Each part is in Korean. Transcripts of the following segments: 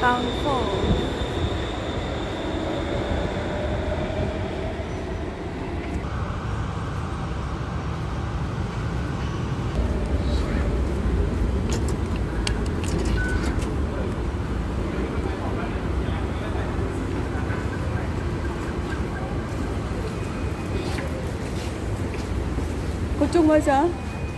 빵포. 그쪽 맞아?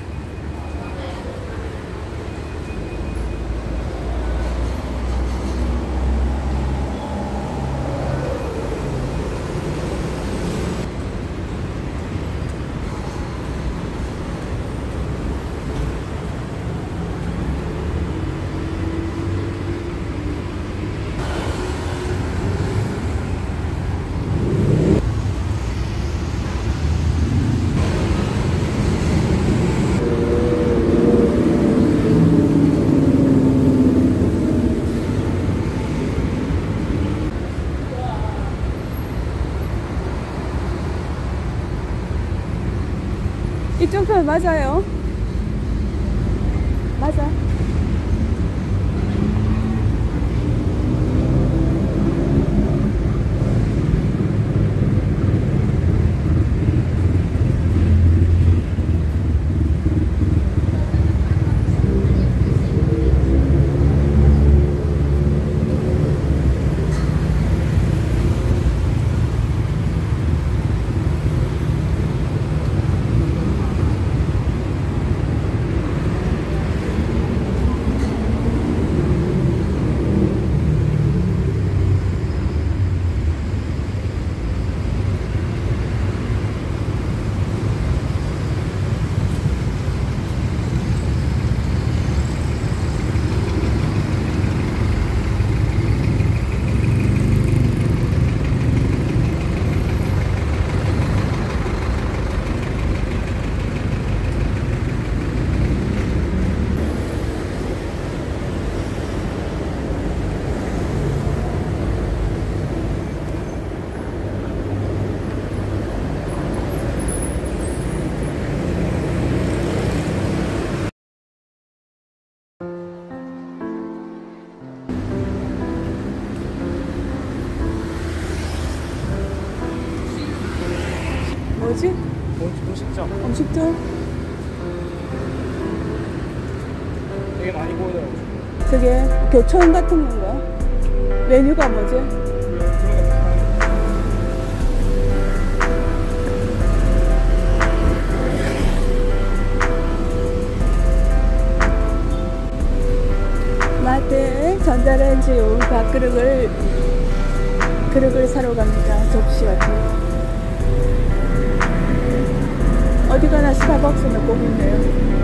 이쪽 편 맞아요? 맞아. 뭐지? 음식점. 음식점? 되게 많이 보여요. 저게 교촌 같은 건가? 메뉴가 뭐지? 마트에 전자레인지 온 밥그릇을 사러 갑니다. 접시 같은 거. 어디 가나 스타벅스는 꼭 있네요.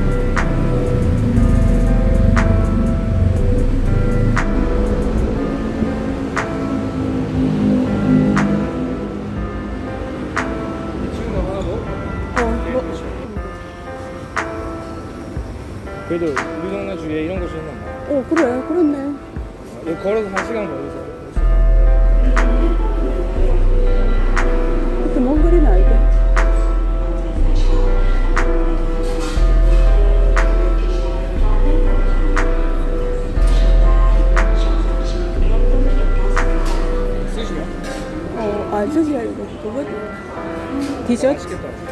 지금 하나 뭐? 그래도 우리 동네 주위에 이런 곳이 있나 봐. 그래, 그렇네. 여기 걸어서 1시간 걸려서. 그렇게 먼 거리는 아니고. 저기야 이거 그거 디저트.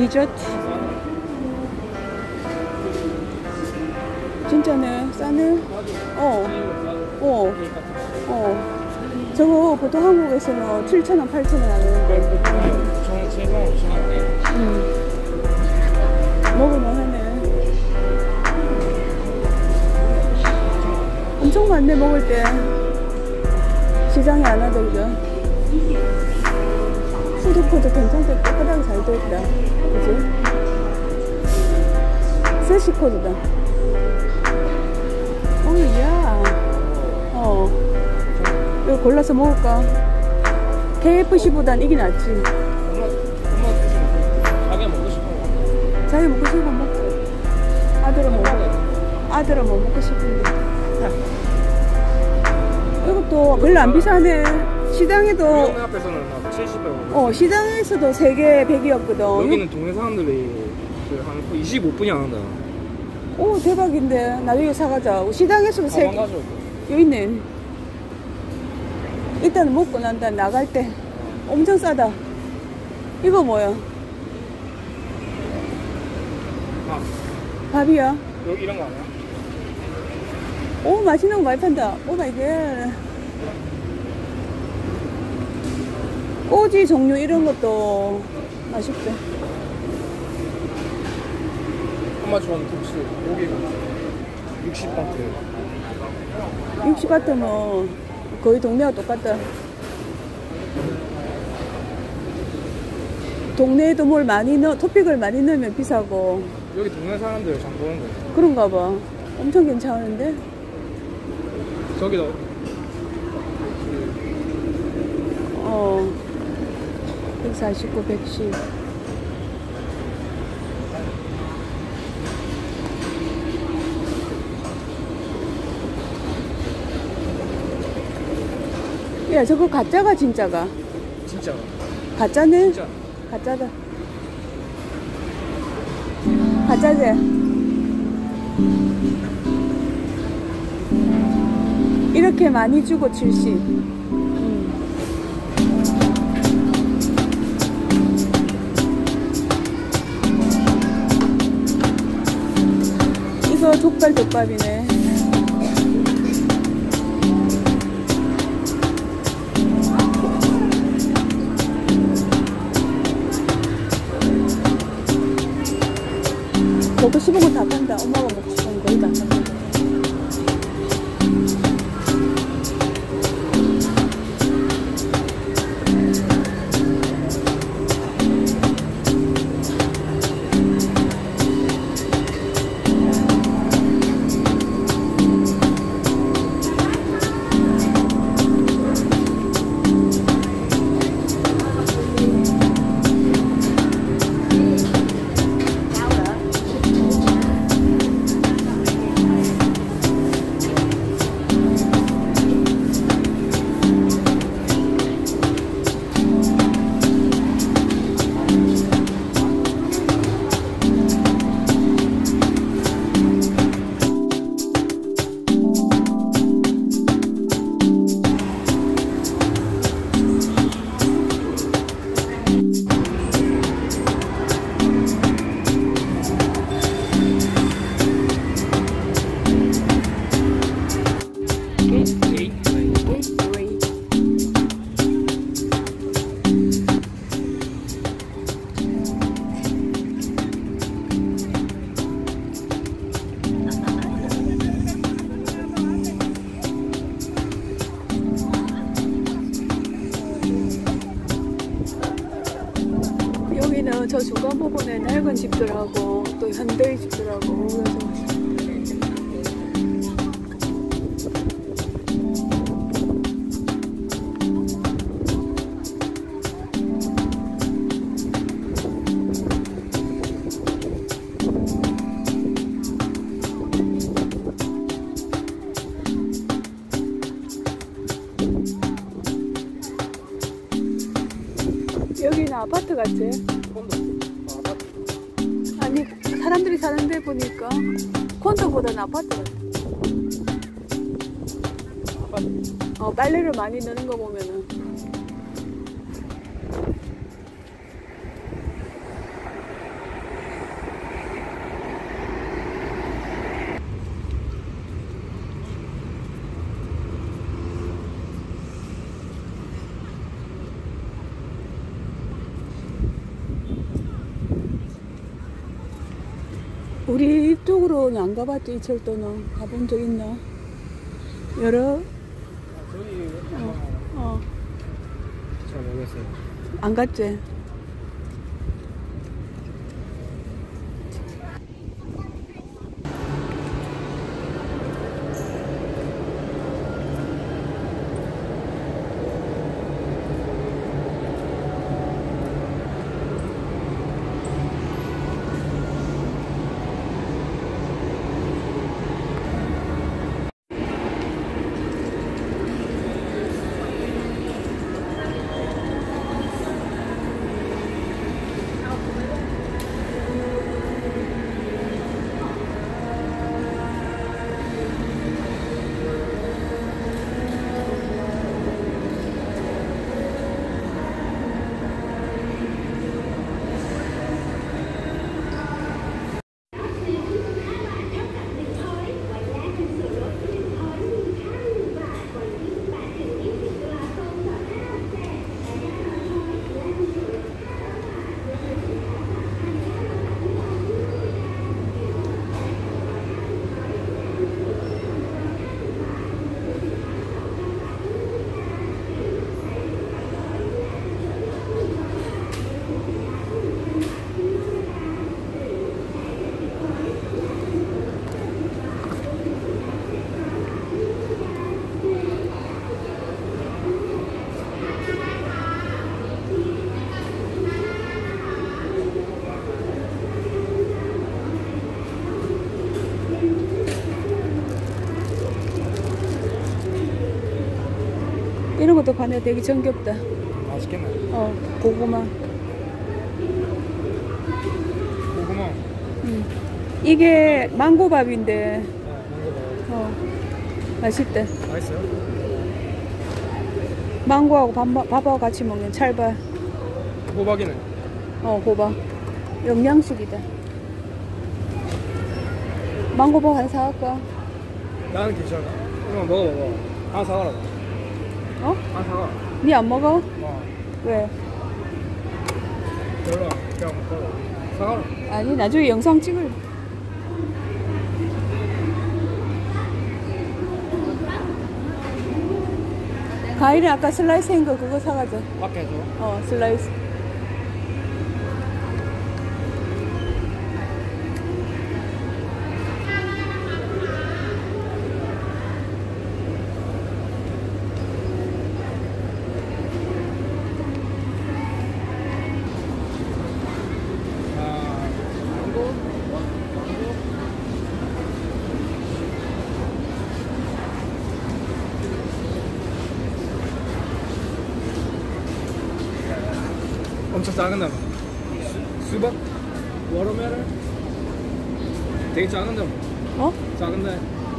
진짜네. 싸네. 저거 보통 한국에서는 7,000원 8,000원 하는데 저는 7만 5천 원. 먹을만 하네. 엄청 많네. 먹을 때 시장에 안 와도. 그죠? 푸드코드 괜찮게 깨끗하게 잘 되어있다. 그치? 스시코드다. 오야. 이거 골라서 먹을까? KFC보단 이게 낫지. 자기가 먹고 싶은 거. 자기 먹고 싶은 거 먹지. 아들은 뭐 먹고 싶은데. 이것도 별로 안 비싸네. 시장에도 동네 앞에서는 70원. 시장에서도 3개 100이었거든. 여기는 동네 사람들이 한 25분이 안 한다. 오 대박인데. 나중에 사가자. 시장에서도 3개. 가져올게. 여기 있네. 일단은 먹고 난 다음에 나갈 때 엄청 싸다. 이거 뭐야? 밥. 밥이야? 여기 이런 거 아니야? 오, 맛있는 거 많이 판다. 오 마이 갓. 꼬지 종류 이런 것도 맛있대. 아마존 국수 고기가 60바트. 60바트면 거의 동네가 똑같다. 동네에도 뭘 많이 토픽을 많이 넣으면 비싸고. 여기 동네 사람들 장 보는 거야. 그런가 봐. 엄청 괜찮은데? 저기다 149, 110. 야, 저거 가짜가 진짜가? 진짜. 가짜네? 진짜. 가짜다. 가짜지? 이렇게 많이 주고 70. 이거 족발이네. 먹고 싶은 건 다 판다. 엄마가 먹고 싶은 거 거의 다 판다. 여기는 저 중간 부분에 낡은 집들하고 또 현대의 집들하고 그래서 여기는 아파트 같지? 아니 사람들이 사는데 보니까 콘도보다는 아파트 같아. 빨래를 많이 넣는 거 보면은 우리 이쪽으로는 안 가봤지. 이 철도는 가본 적 있나? 여러 저기 잘 모르겠어요. 안 갔지? 이런 것도 파네. 되게 정겹다. 맛있겠네. 고구마. 고구마. 이게 망고밥인데, 네, 먹어봐요. 맛있다. 맛있어요? 망고하고 밥하고 같이 먹는 찰밥. 호박이네. 호박. 영양식이다. 망고밥 하나 사갈까? 나는 괜찮아. 한번 먹어봐봐. 하나 사가라. 어? 하나 사가. 니 안 먹어? 어. 왜? 별로 그냥 먹어. 사가라. 아니, 나중에 영상 찍을. 과일은 아까 슬라이스 한 거 그거 사가자. 밖에서. 슬라이스. 엄청 작은 나무. 수박? 워터멜론? 되게 작은 나무. 작은데.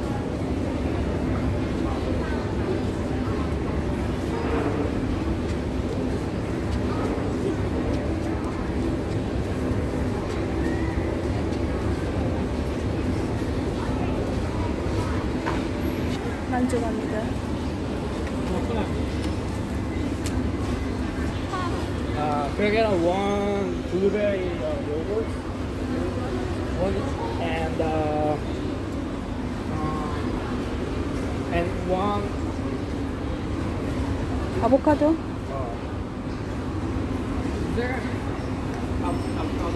만족합니다. Can I get one blueberry yogurt? One and one 아보카도? there avocado.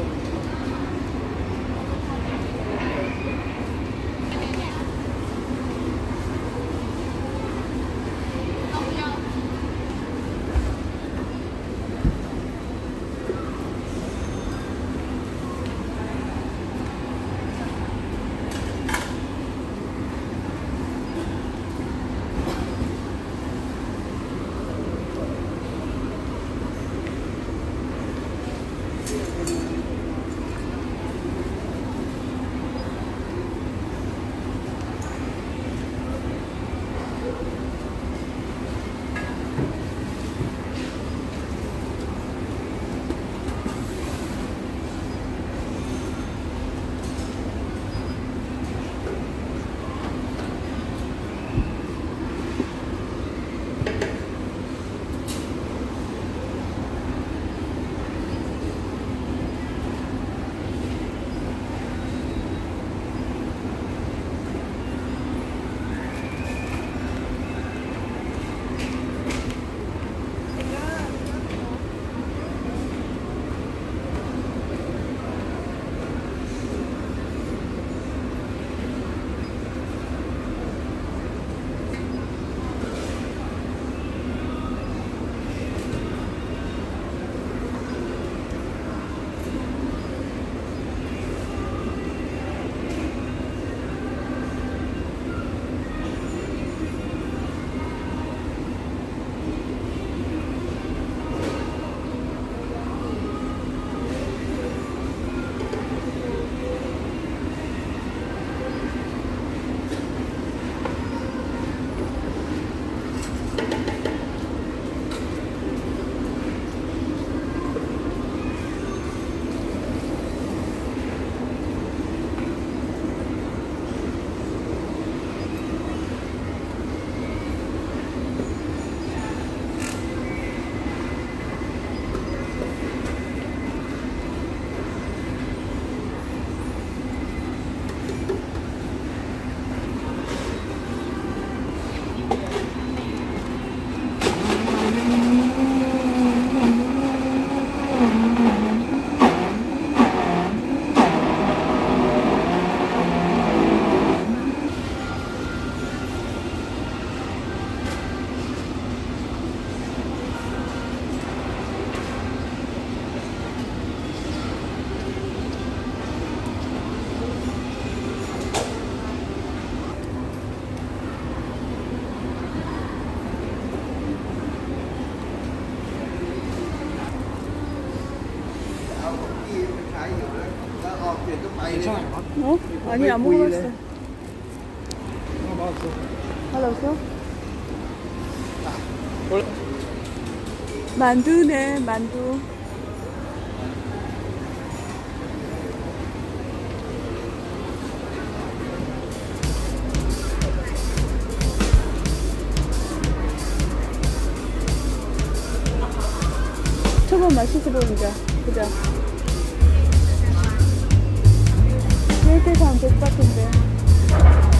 괜찮아요? 어? 아니 안 먹어봤어. 맛없어. 맛없어? 원래 만두네 만두. 저거 맛있어 보인다. 그죠? 세대상 백바트인데.